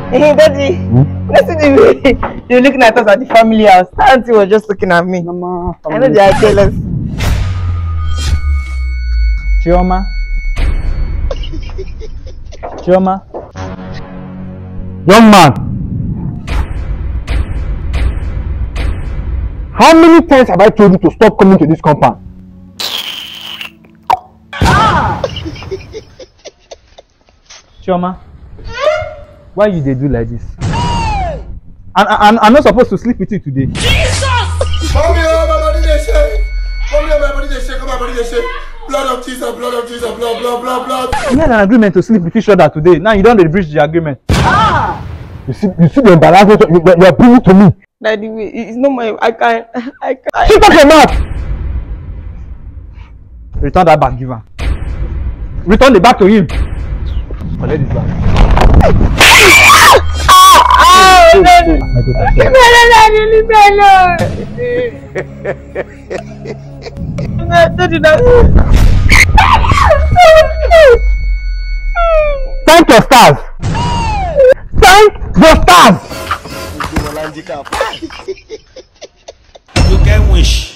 Hey, Daddy. Listen to me. You're looking at us at the family house. Auntie was just looking at me. Mama, I know they are jealous. Chioma. Chioma. Young man. How many times have I told you to stop coming to this compound? Chioma, why you dey do like this? I'm not supposed to sleep with you today. Jesus! Come here, my body dey shake. Come here, my body dey shake. Come my body dey shake. Blood of Jesus, blood of Jesus, blood, blood, blood, blood. We had an agreement to sleep with each other today. Now you don't breach the agreement. You see the embarrassment you are bringing to me. Daddy, it's not my. I can't. Shut up your mouth! Return that bag, give her. Return the bag to him. Collect this bag. Thank your stars. Thank your stars. You can wish.